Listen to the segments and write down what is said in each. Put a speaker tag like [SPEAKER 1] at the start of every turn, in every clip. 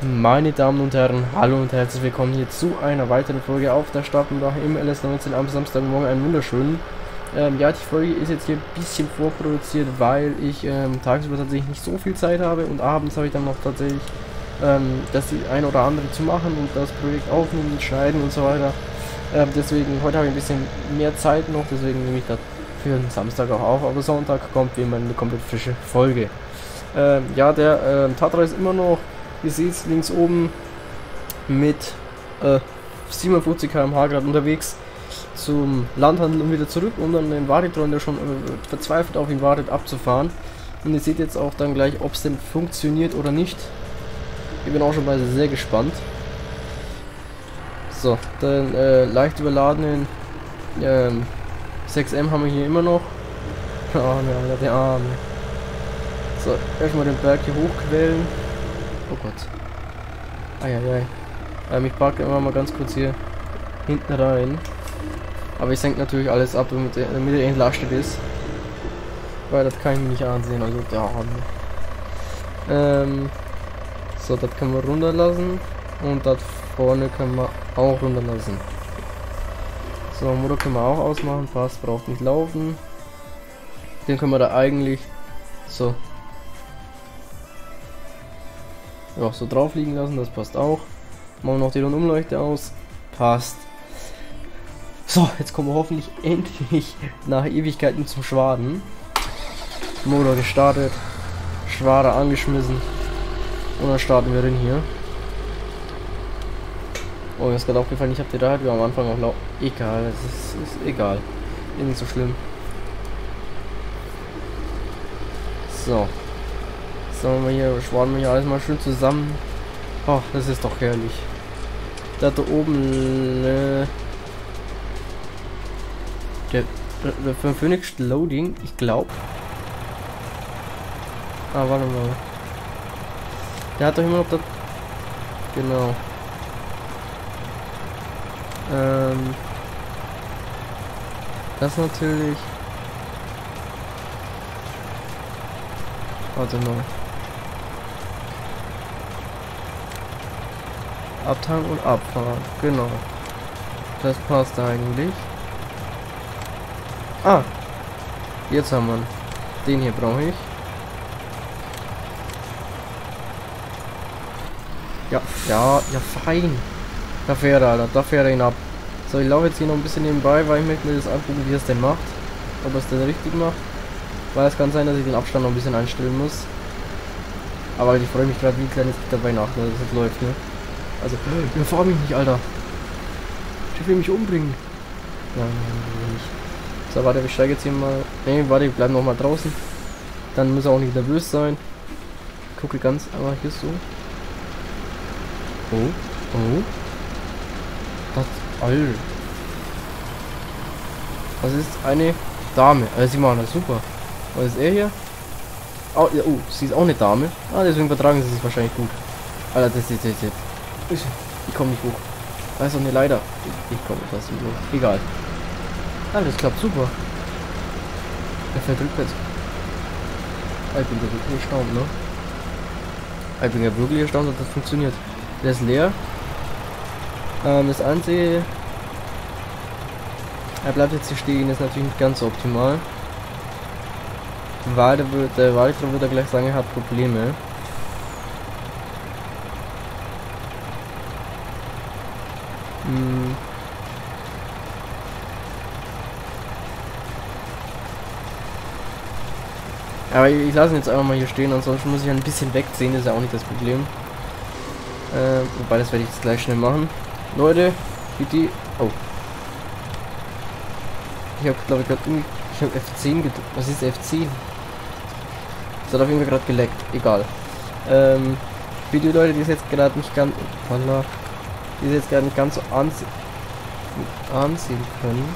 [SPEAKER 1] Meine Damen und Herren, hallo und herzlich willkommen hier zu einer weiteren Folge auf der Stadtendach im LS19 am Samstagmorgen, einen wunderschönen. Ja, die Folge ist jetzt hier ein bisschen vorproduziert, weil ich tagsüber tatsächlich nicht so viel Zeit habe und abends habe ich dann noch tatsächlich das ein oder andere zu machen und das Projekt aufnehmen, schneiden und so weiter. Deswegen, heute habe ich ein bisschen mehr Zeit noch, deswegen nehme ich das für den Samstag auch auf, aber Sonntag kommt wie immer eine komplett frische Folge. Ja, der Tatra ist immer noch, ihr seht es links oben, mit 57 km/h gerade unterwegs zum Landhandel und wieder zurück und dann den Varitron, der schon verzweifelt auf ihn wartet, abzufahren. Und ihr seht jetzt auch dann gleich, ob es denn funktioniert oder nicht. Ich bin auch schon mal sehr gespannt. So, den leicht überladenen 6M haben wir hier immer noch. Oh, Alter, der Arme. So, erstmal den Berg hier hochquellen. Oh Gott. Eieiei. Ich packe immer mal ganz kurz hier hinten rein. Aber ich senke natürlich alles ab, damit er entlastet ist. Weil das kann ich mir nicht ansehen. Also der Arme. So, das können wir runterlassen. Und das vorne können wir auch runterlassen. So, Motor können wir auch ausmachen. Passt, braucht nicht laufen. Den können wir da eigentlich so. Ja, so drauf liegen lassen, das passt auch. Machen wir noch die Rundumleuchte aus. Passt. So, jetzt kommen wir hoffentlich endlich nach Ewigkeiten zum Schwaden. Motor gestartet. Schwade angeschmissen. Und dann starten wir den hier. Oh, mir ist gerade aufgefallen, ich habe die Radio am Anfang auch laut. Egal, es ist egal. Ist nicht so schlimm. So. Sollen wir hier, schwaden wir hier alles mal schön zusammen. Oh, das ist doch herrlich. Da oben, der Phoenix Loading, ich glaube. Ah, warte mal. Der hat doch immer noch das. Genau. Das natürlich. Warte mal. Abtanken und abfahren, genau. Das passt eigentlich. Ah, jetzt haben wir ihn. Den hier brauche ich. Ja, fein. Da fährt er, Alter, da fährt er ihn ab. So, ich laufe jetzt hier noch ein bisschen nebenbei, weil ich möchte mir das angucken, wie er es denn macht. Ob er es denn richtig macht. Weil es kann sein, dass ich den Abstand noch ein bisschen einstellen muss. Aber ich freue mich gerade wie ein kleines Kind dabei nach, dass es jetzt läuft, ne? Also, überfahr mich nicht, Alter. Ich will mich umbringen. Nein, nicht. So, warte, ich steige jetzt hier mal. Ne, warte, ich bleibe noch mal draußen. Dann muss er auch nicht nervös sein. Ich gucke ganz, aber hier so. Oh. Das, Alter. Das ist eine Dame. Also, sie machen das super. Was ist er hier? Oh, ja, sie ist auch eine Dame. Ah, deswegen vertragen sie sich wahrscheinlich gut. Alter, das ist jetzt. Ich komme nicht hoch. Da ist doch eine Leiter. Ich komme fast nicht hoch. Egal. Ah, das klappt super. Er fährt rückwärts. Ich bin ja wirklich erstaunt, ne? Ich bin ja wirklich erstaunt, dass das funktioniert. Der ist leer. Das Einzige. Er bleibt jetzt hier stehen, ist natürlich nicht ganz so optimal. Weil der Waldler wird gleich sagen, er hat Probleme. Aber ich lasse ihn jetzt einfach mal hier stehen, ansonsten muss ich ein bisschen wegziehen, ist ja auch nicht das Problem. Wobei, das werde ich jetzt gleich schnell machen. Leute, bitte. Oh. Ich habe, glaube ich, gerade F10 gedrückt. Was ist F10? Das hat auf jeden Fall gerade geleckt. Egal. Für die Leute, die es jetzt gerade nicht ganz. Voila, die es jetzt gerade nicht ganz so ansehen können.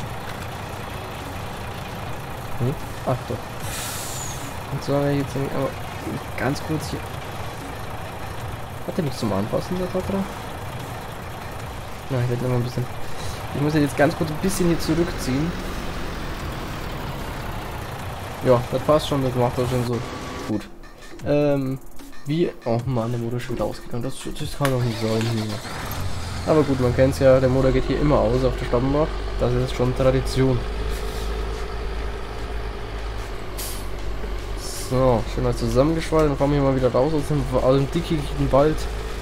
[SPEAKER 1] Ach doch. Und zwar werde ich jetzt aber ganz kurz hier. Hat er nicht zum Anpassen, der Tatra? Na, ich werde noch mal ein bisschen. Ich muss jetzt ganz kurz ein bisschen hier zurückziehen. Ja, das passt schon, das macht er schon so gut. Wie? Oh Mann, der Motor ist schon wieder ausgegangen. Das kann doch nicht sein hier. Aber gut, man kennt es ja, der Motor geht hier immer aus auf der Stappenbach. Das ist schon Tradition. So, schön mal zusammengeschwallt. Dann fahren wir mal wieder raus aus dem dickigen Wald.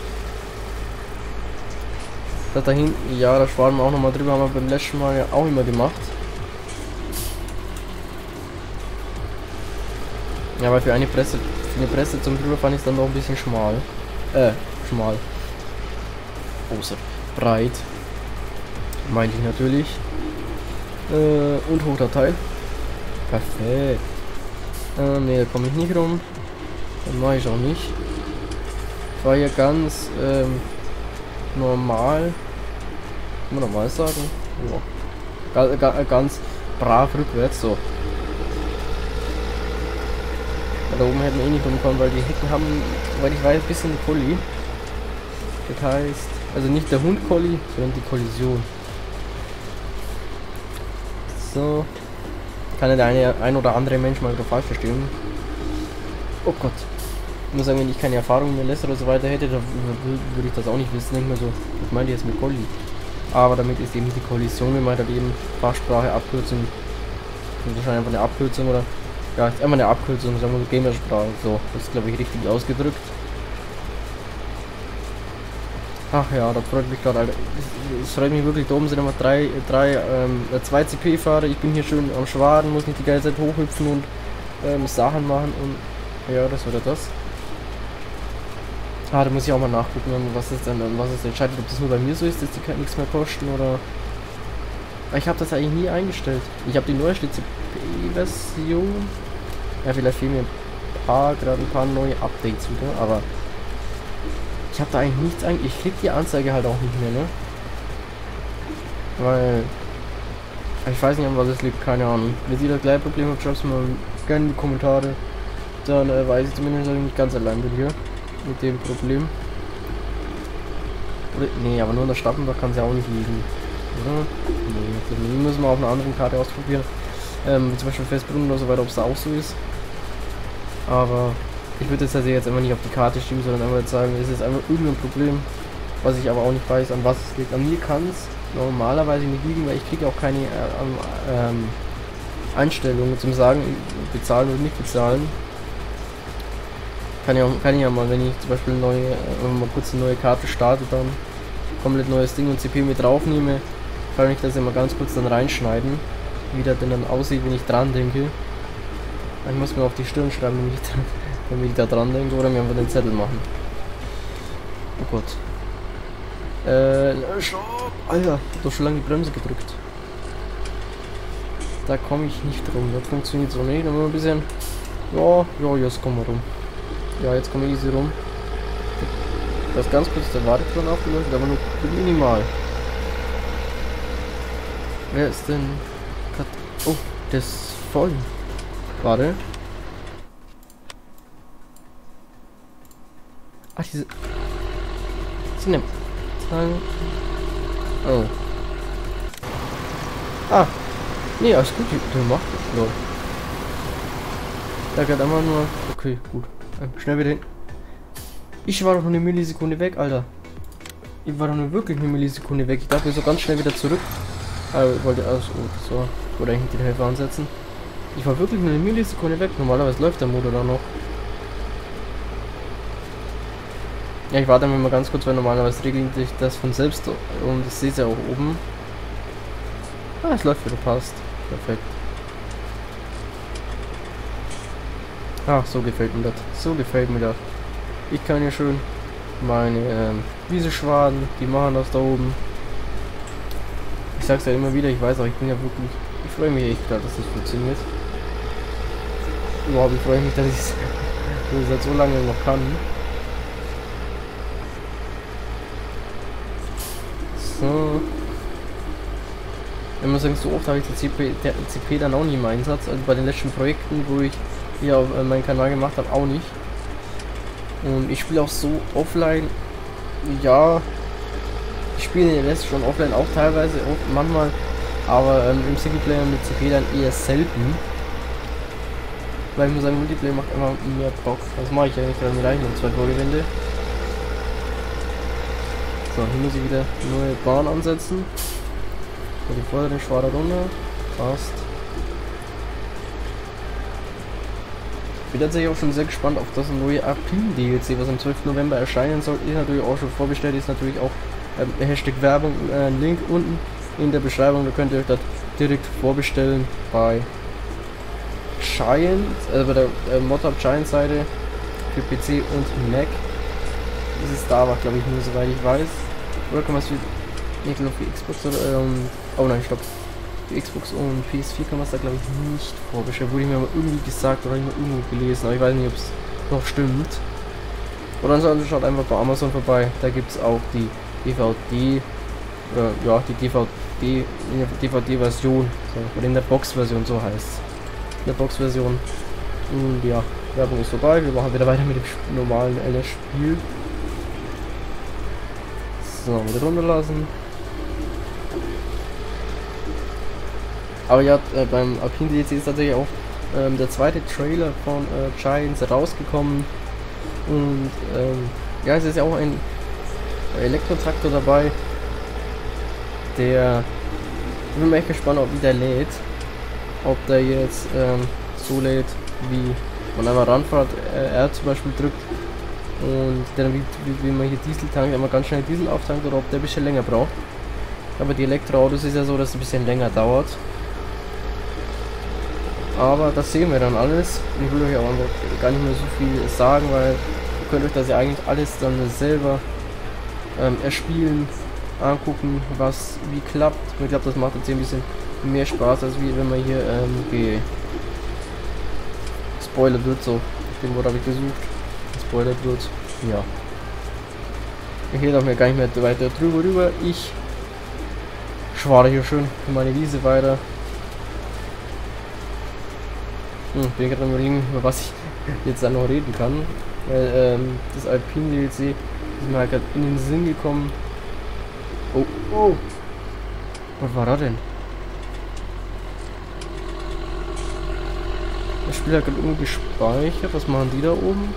[SPEAKER 1] Das da hinten, ja, da schwallen wir auch nochmal drüber. Haben wir beim letzten Mal ja auch immer gemacht. Ja, aber für eine Presse zum Drüberfahren ist dann noch ein bisschen schmal. Schmal. Große. Breit. Meinte ich natürlich. Und hoch der Teil. Perfekt. Ne, da komme ich nicht rum. Dann mache ich auch nicht. Ich war hier ganz normal. Kann man normal sagen? Ja. Ganz brav rückwärts. So. Da oben hätten wir eh nicht rumkommen, weil die Hecken haben, weil ich weiß, ein bisschen die Kolli. Das heißt, also nicht der Hund-Kolli, sondern die Kollision. So. Kann ja der ein oder andere Mensch mal wieder falsch verstehen. Oh Gott. Ich muss sagen, wenn ich keine Erfahrung mehr lässt oder so weiter hätte, dann würde ich das auch nicht wissen. Denke mir so, was meint ihr jetzt mit Kolli? Aber damit ist eben die Kollision, wenn man halt eben Fachsprache, Abkürzung, wahrscheinlich einfach eine Abkürzung oder ja, ist immer eine Abkürzung, sagen wir so Gamersprache. So, das ist glaube ich richtig ausgedrückt. Ach ja, das freut mich gerade, Alter. Es freut mich wirklich, da oben sind immer zwei CP-Fahrer. Ich bin hier schön am Schwaden, muss nicht die ganze Zeit hochhüpfen und Sachen machen und ja, das oder das. Ah, da muss ich auch mal nachgucken, was es entscheidet, ob das nur bei mir so ist, dass die nichts mehr kosten oder. Ich habe das eigentlich nie eingestellt. Ich habe die neueste CP-Version. Ja, vielleicht fehlen mir gerade ein paar neue Updates wieder, aber ich habe da eigentlich nichts eigentlich. Ich krieg die Anzeige halt auch nicht mehr, ne? Weil ich weiß nicht, an was es liegt, keine Ahnung. Wenn ihr das gleiche Problem habt, schreibt es mal gerne in die Kommentare. Dann weiß ich zumindest, dass ich nicht ganz allein bin hier mit dem Problem. Oder, nee, aber nur in der Stappenbach kann es ja auch nicht liegen. Oder? Nee, die müssen wir auf einer anderen Karte ausprobieren. Wie zum Beispiel Festbrunnen oder so weiter, ob es da auch so ist. Aber ich würde das also jetzt einfach nicht auf die Karte schieben, sondern einfach jetzt sagen, es ist einfach irgendein Problem, was ich aber auch nicht weiß, an was es liegt. An mir kann es normalerweise nicht liegen, weil ich kriege auch keine Einstellungen zum Sagen, bezahlen oder nicht bezahlen. Kann ich ja mal, wenn ich zum Beispiel mal kurz eine neue Karte starte, dann komplett neues Ding und CP mit drauf nehme, kann ich das immer ganz kurz dann reinschneiden, wie das denn dann aussieht, wenn ich dran denke. Ich muss mir auf die Stirn schreiben, wenn ich da dran denke, oder mir einfach den Zettel machen. Oh Gott. Stopp! Alter, ich hab doch schon lange die Bremse gedrückt. Da komme ich nicht rum, das funktioniert so nicht. Dann mal ein bisschen. Ja, jetzt kommen wir rum. Ja, jetzt kommen wir easy rum. Da ist ganz kurz der Wartekran aufgelöst, aber nur minimal. Wer ist denn? Oh, der ist voll. Warte. Ach, diese. Sie nimmt. Oh. Ah. Nee, alles gut, der macht das. Lol. Da geht einfach nur. Okay, gut. Schnell wieder hin. Ich war doch nur eine Millisekunde weg, Alter. Ich war doch nur wirklich eine Millisekunde weg. Ich dachte so ganz schnell wieder zurück. Ich wollte also, so. Ich wollte eigentlich den Helfer ansetzen. Ich war wirklich nur eine Millisekunde weg. Normalerweise läuft der Motor da noch. Ja, ich warte dann mal ganz kurz, weil normalerweise regelt sich das von selbst und ich sehe es ja auch oben. Ah, es läuft wieder, passt. Perfekt. Ach, so gefällt mir das. So gefällt mir das. Ich kann hier schön meine Wiese schwaden, die machen das da oben. Ich sag's ja immer wieder, ich weiß auch, ich bin ja wirklich. Ich freue mich echt gerade, dass das funktioniert. Überhaupt, ich freue mich, dass ich es seit so lange noch kann. So. Ich muss sagen, so oft habe ich der CP dann auch nicht im Einsatz. Also bei den letzten Projekten, wo ich hier auf meinen Kanal gemacht habe, auch nicht. Und ich spiele auch so offline. Ja, ich spiele den Rest schon offline auch teilweise, auch manchmal. Aber im Singleplayer mit CP dann eher selten. Weil ich muss sagen, Multiplayer macht immer mehr Bock. Das mache ich eigentlich gerade mit eigenen 2 Vorgewände. So, hier muss ich wieder neue Bahn ansetzen. So, die vordere Schwader runter. Passt. Ich bin tatsächlich auch schon sehr gespannt auf das neue Apin-DLC, was am 12. November erscheinen soll. Ist natürlich auch schon vorbestellt, ist natürlich auch Hashtag Werbung, Link unten in der Beschreibung. Da könnt ihr euch das direkt vorbestellen bei Giant, bei der Modhub Giant Seite für PC und Mac. Das ist da aber, glaube ich, nur soweit ich weiß. Oder kann man es für, ich glaube für Xbox oder, oh nein, stopp. Für Xbox und PS4 kann man es da, glaube ich, nicht vorbestellen. Wurde mir aber irgendwie gesagt oder ich mal irgendwo gelesen, aber ich weiß nicht, ob es noch stimmt. Oder ansonsten schaut einfach bei Amazon vorbei, da gibt es auch die DVD, ja, die DVD-Version, so, oder in der Box-Version, so heißt es. In der Box-Version. Und ja, Werbung ist vorbei, wir machen wieder weiter mit dem normalen LS-Spiel. So, wieder runterlassen. Aber ja, beim Alpine DLC ist tatsächlich auch der zweite Trailer von Giants rausgekommen. Und ja, es ist ja auch ein Elektrotraktor dabei. Der, ich bin mir echt gespannt, ob wie der lädt. Ob der jetzt so lädt, wie man einmal ranfährt, R zum Beispiel drückt. Und dann wie man hier Diesel tankt, einmal ganz schnell Diesel auftankt, oder ob der ein bisschen länger braucht. Aber die Elektroautos ist ja so, dass es ein bisschen länger dauert. Aber das sehen wir dann alles. Ich will euch auch gar nicht mehr so viel sagen, weil ihr könnt euch das ja eigentlich alles dann selber erspielen, angucken, was wie klappt. Ich glaube, das macht jetzt hier ein bisschen mehr Spaß, als wie wenn man hier gespoilert wird. So, den Wort habe ich gesucht. Gespoilert wird. Ja. Ich rede auch mir gar nicht mehr weiter drüber rüber. Ich schware hier schön für meine Wiese weiter. Bin gerade am überlegen, über was ich jetzt da noch reden kann. Weil das Alpine DLC ist mir halt gerade in den Sinn gekommen. Oh, oh! Was war da denn? Das Spiel hat gerade irgendwie gespeichert. Was machen die da oben?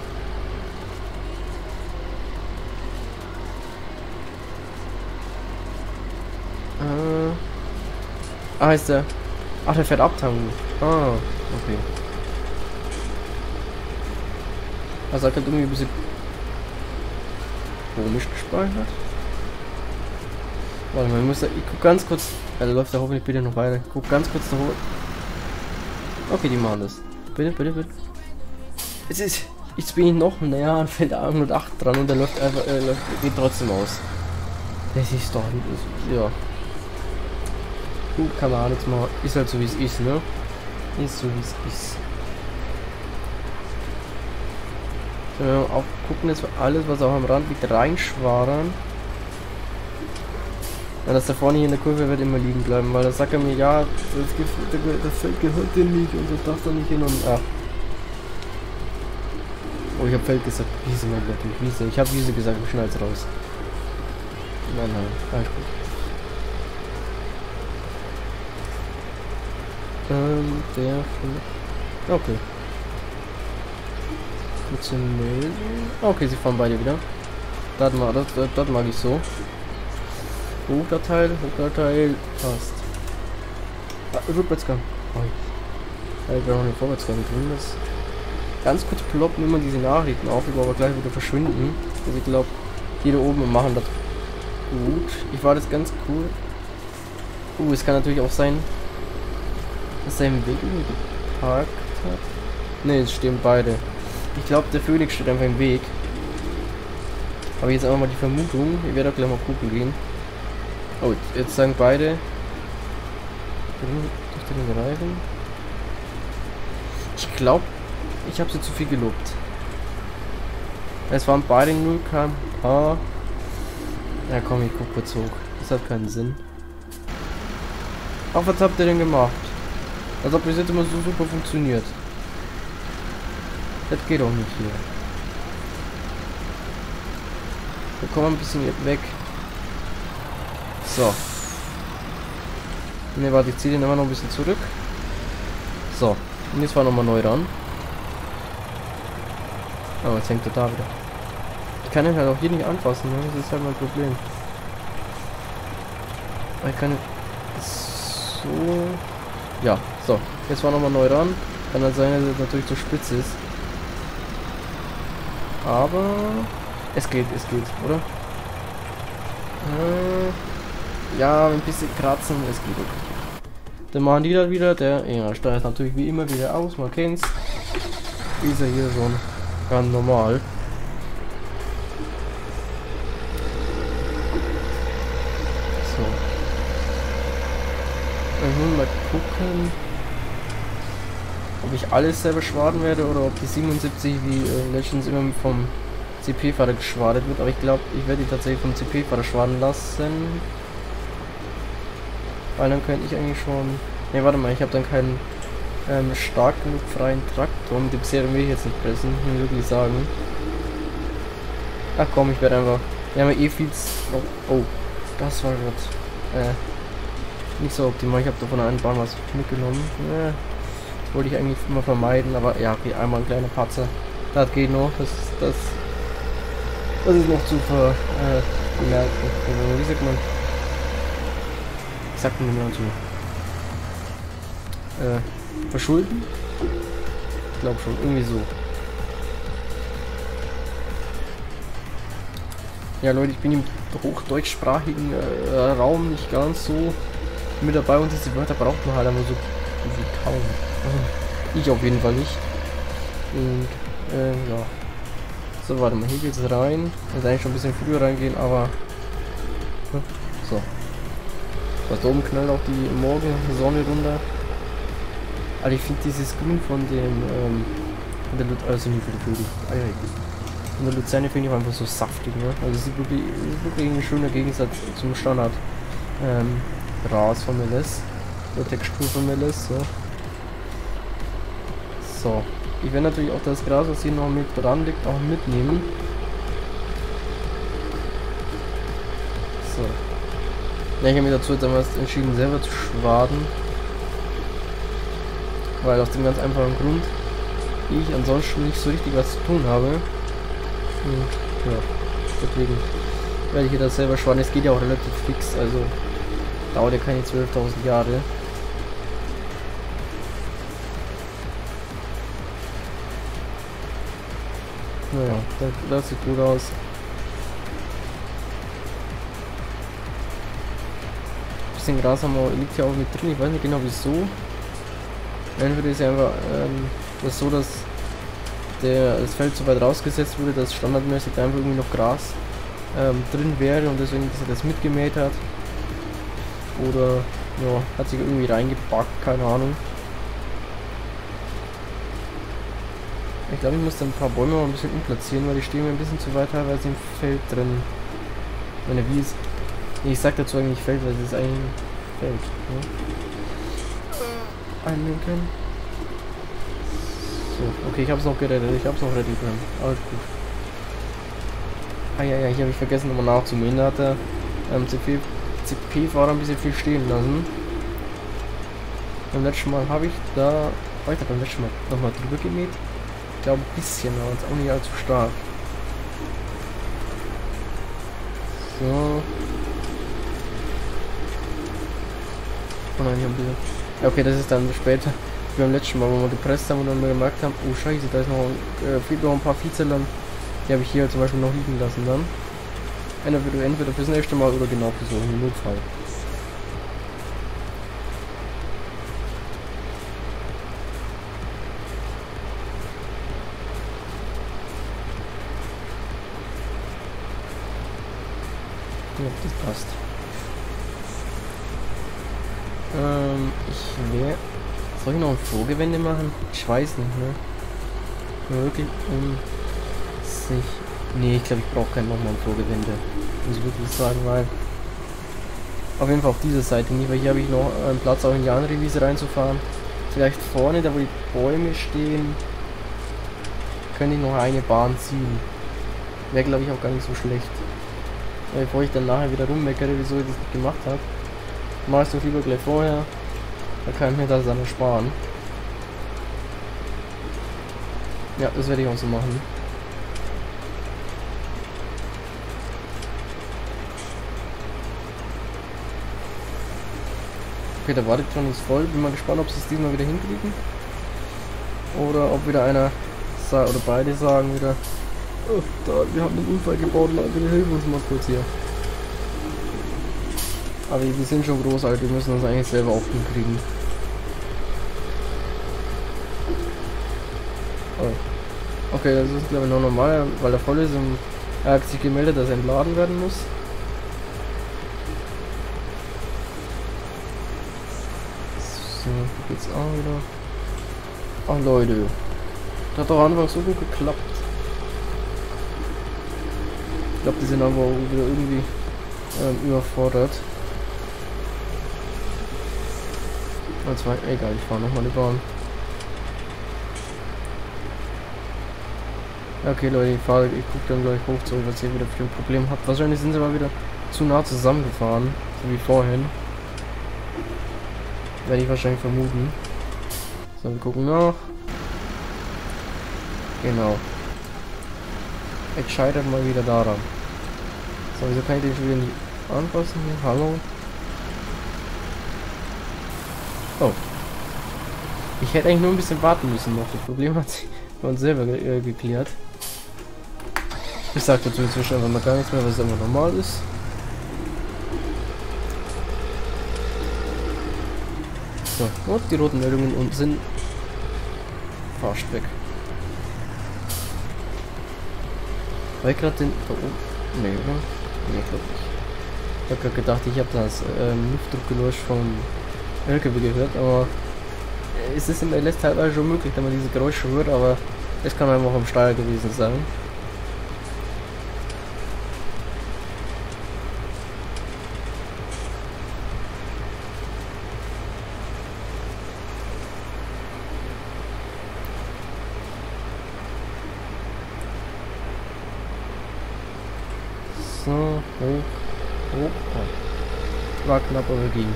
[SPEAKER 1] Ist der. Ach, der fährt abtanken. Ah, okay. Also hat irgendwie ein bisschen komisch gespeichert. Warte mal, ich guck ganz kurz. Ja, da läuft da hoffentlich bitte noch weiter. Ich guck ganz kurz da hoch. Okay, die machen das. Bitte, bitte, bitte. Es ist. Jetzt bin ich noch näher an Feld 108 dran und der läuft einfach, geht trotzdem aus. Das ist doch. Ja. Kann man auch nichts machen. Ist halt so wie es ist, ne? Ist so wie es ist. So, auch gucken, dass wir alles, was auch am Rand liegt, reinschwadern. Ja, dass da vorne hier in der Kurve wird immer liegen bleiben, weil da sagt er mir, ja, das Feld gehört dir nicht und das darfst du nicht hin und ach. Oh, ich hab Feld gesagt. Wiese, mein Gott, Wiese. Ich hab Wiese gesagt, ich schneid's raus. Nein, alles gut. Okay. Kurze Meldung. Okay, sie fahren beide wieder. Das mag ich so. Hochdatei, passt. Rückwärtsgang. Oh, ich habe noch einen Vorwärtsgang drin. Das ganz kurz ploppen immer diese Nachrichten auf, aber gleich wieder verschwinden. Also ich glaube, die da oben machen das gut. Ich war das ganz cool. Es kann natürlich auch sein, dass er im Weg geparkt hat. Ne, es stehen beide. Ich glaube, der Phoenix steht einfach im Weg. Aber jetzt einfach mal die Vermutung. Ich werde auch gleich mal gucken gehen. Oh, jetzt sagen beide. Durch den Reifen. Ich glaube, ich habe sie zu viel gelobt. Es waren beide 0 km/h. Ja komm, ich guck kurz hoch. Das hat keinen Sinn. Ach, was habt ihr denn gemacht? Als ob das jetzt immer so super funktioniert. Das geht auch nicht hier. Wir kommen ein bisschen weg. So. Ne, warte, ich ziehe den immer noch ein bisschen zurück. So. Und jetzt fahren wir nochmal neu ran. Aber jetzt hängt er da wieder. Ich kann ihn halt auch hier nicht anfassen, ne? Das ist halt mein Problem. Ich kann so... Ja, so. Jetzt fahren wir nochmal neu ran. Kann halt sein, dass es natürlich zu spitz ist. Aber... Es geht, oder? Ja, ein bisschen kratzen, es geht okay. Dann machen die da wieder, der steuert natürlich wie immer wieder aus, man kennt's. Ist ja hier schon ganz normal. So. Ich muss mal gucken, ob ich alles selber schwaden werde oder ob die 77 wie letztens immer vom CP-Fahrer geschwadet wird, aber ich glaube, ich werde die tatsächlich vom CP-Fahrer schwaden lassen. Weil dann könnte ich eigentlich schon... Ne, warte mal, ich habe dann keinen stark genug freien Traktor. Mit dem Serum will ich jetzt nicht pressen, muss ich wirklich sagen. Ach komm, ich werde einfach... Wir haben ja eh viel... Oh, das war gerade... nicht so optimal. Ich habe da von der einen Bahn was mitgenommen. Das wollte ich eigentlich immer vermeiden, aber ja, okay, einmal ein kleiner Patzer. Das geht noch, das ist noch zu bemerken. Wie sagt man? Sagt man immer so. Verschulden? Ich glaube schon, irgendwie so. Ja Leute, ich bin im hochdeutschsprachigen Raum nicht ganz so mit dabei und diese Wörter braucht man halt aber so kaum. Ich auf jeden Fall nicht. Und ja. So, warte mal, hier geht's rein. Ich hätte eigentlich schon ein bisschen früher reingehen, aber so. Was da oben knallt auch die Morgensonne runter. Also ich finde dieses Grün von dem also nicht für die Vögel. Von der Luzerne finde ich einfach so saftig, ne? Also es ist wirklich ein schöner Gegensatz zum Standard Gras von Meles. Der Textur von Meles, so. So. Ich werde natürlich auch das Gras, was hier noch mit dran liegt, auch mitnehmen. So. Ja, ich habe mich dazu jetzt einmal entschieden, selber zu schwaden. Weil aus dem ganz einfachen Grund ich ansonsten nicht so richtig was zu tun habe. Und ja, deswegen werde ich hier das selber schwaden. Es geht ja auch relativ fix, also dauert ja keine 12.000 Jahre. Naja, das sieht gut aus. Bisschen Gras haben wir, liegt ja auch mit drin, ich weiß nicht genau wieso. Entweder ist ja einfach das so, dass das Feld so weit rausgesetzt wurde, dass standardmäßig da einfach irgendwie noch Gras drin wäre und deswegen, dass er das mitgemäht hat. Oder ja, hat sich irgendwie reingepackt, keine Ahnung. Ich glaube, ich muss dann ein paar Bäume mal ein bisschen umplatzieren, weil die stehen mir ein bisschen zu weit teilweise im Feld drin. Meine wie ist. Nee, ich sag dazu eigentlich Feld, weil es ist eigentlich ein Feld. Ne? Einlenken. So, okay, ich hab's noch gerettet, ich hab's noch retten können. Alles gut. Ah ja, hier habe ich vergessen nochmal nachzumähen. Da hat der CP-Fahrer ein bisschen viel stehen lassen. Beim letzten Mal habe ich da weiter beim letzten Mal nochmal drüber gemäht. Ich glaube ein bisschen, aber jetzt auch nicht allzu stark. So. Oh nein, hier ein bisschen. Ja, okay, das ist dann später. Wie beim letzten Mal, wo wir gepresst haben und dann gemerkt haben, oh scheiße, da ist noch ein paar Viehzellern. Die habe ich hier zum Beispiel noch liegen lassen dann. Entweder fürs nächste Mal oder genau für so einen Notfall. Ja, das passt. Soll ich noch ein Vorgewende machen? Ich weiß nicht, ne? Nur wirklich sich. Nee, ich glaube, ich brauche kein nochmal ein Vorgewende. Muss ich wirklich sagen, weil. Auf jeden Fall auf dieser Seite nicht, weil hier habe ich noch einen Platz auch in die andere Wiese reinzufahren. Vielleicht vorne, da wo die Bäume stehen, könnte ich noch eine Bahn ziehen. Wäre glaube ich auch gar nicht so schlecht. Weil bevor ich dann nachher wieder rummeckere, wieso ich das nicht gemacht habe, mache ich es doch lieber gleich vorher. Da kann ich mir das dann ersparen. Ja, das werde ich auch so machen. Okay, der Wartetron ist voll. Bin mal gespannt, ob sie es diesmal wieder hinkriegen. Oder ob wieder einer oder beide sagen wieder, oh, da, wir haben einen Unfall gebaut, Leute, hilf uns mal kurz hier. Aber wir sind schon groß, Alter, wir müssen das eigentlich selber auch hinkriegen. Oh. Okay, das ist glaube ich noch normal, weil er voll ist und er hat sich gemeldet, dass er entladen werden muss. So, hier geht's auch wieder. Ach Leute, das hat doch einfach so gut geklappt. Ich glaube, die sind aber auch wieder irgendwie überfordert. Und zwar, egal, ich fahre nochmal die Bahn. Okay Leute, ich gucke dann gleich hoch zurück, was ihr wieder für ein Problem habt. Wahrscheinlich sind sie aber wieder zu nah zusammengefahren, so wie vorhin. Werde ich wahrscheinlich vermuten. So, wir gucken nach. Genau. Jetzt scheitert mal wieder daran. So, wieso kann ich den schon wieder nicht anpassen hier? Hallo? Oh. Ich hätte eigentlich nur ein bisschen warten müssen noch. Das Problem hat sich bei uns selber geklärt. Ich sag dazu inzwischen einfach mal gar nichts mehr, was immer normal ist. So, und die roten Meldungen unten sind fast weg. Weil ich gerade den... Oh, nee, oder? Nee, glaube ich. Ich habe gerade gedacht, ich habe das Luftdruckgeräusch vom LKW gehört, aber es ist im LS teilweise schon möglich, dass man diese Geräusche hört, aber es kann einfach am Steuer gewesen sein. So, hoch. Oh. War knapp, aber ging.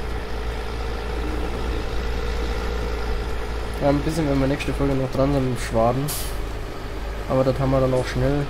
[SPEAKER 1] Ja, ein bisschen, wenn wir nächste Folge noch dran sind im Schwaden. Aber das haben wir dann auch schnell.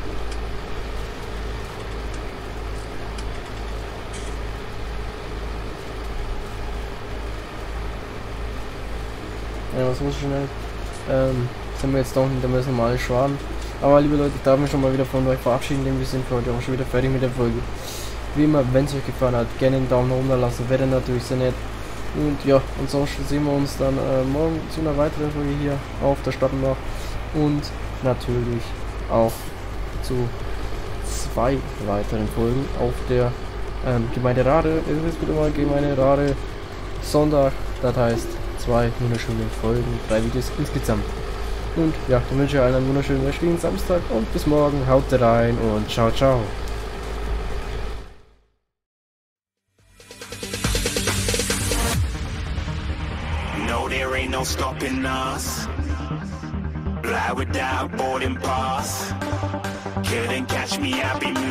[SPEAKER 1] Ja, was muss schnell? Sind wir jetzt doch hinter das normale Schwaden. Aber liebe Leute, ich darf mich schon mal wieder von euch verabschieden, denn wir sind für heute auch schon wieder fertig mit der Folge. Wie immer, wenn es euch gefallen hat, gerne einen Daumen nach oben lassen, wäre natürlich sehr nett. Und ja, ansonsten sehen wir uns dann morgen zu einer weiteren Folge hier auf der Stadtbach. Und natürlich auch zu 2 weiteren Folgen auf der Gemeinde Rade. Es wird immer Gemeinde Rade Sonntag, das heißt 2 wunderschöne Folgen, 3 Videos insgesamt. Und ja, dann wünsche ich allen einen wunderschönen restlichen Samstag und bis morgen, haut rein und ciao, ciao.
[SPEAKER 2] No, there ain't no stopping us. Fly without boarding pass. Couldn't catch me, I'll be